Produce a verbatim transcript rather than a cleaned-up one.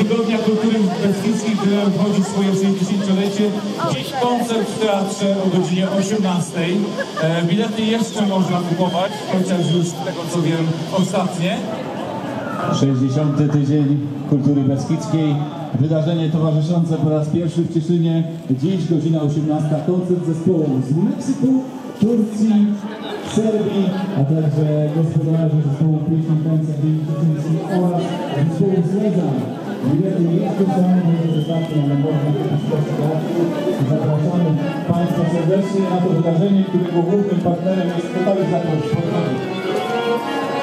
Tygodnia Kultury Beskidzkiej, który obchodzi swoje sześćdziesięciolecie. Dziś koncert w teatrze o godzinie osiemnastej. E, bilety jeszcze można kupować, chociaż już z tego co wiem ostatnie. sześćdziesiąty Tydzień Kultury Beskidzkiej. Wydarzenie towarzyszące po raz pierwszy w Cieszynie. Dziś godzina osiemnasta. Koncert zespołu z Meksyku, Turcji, Serbii, a także gospodarzy zespołu pieśni tańca cieszyńskiej oraz zespołu z Ledza. Bilety jeszcze są, może wystarczy, ale można kupić w Zapraszamy Państwa serdecznie na to wydarzenie, którego głównym partnerem jest Total Zakład Sportowy.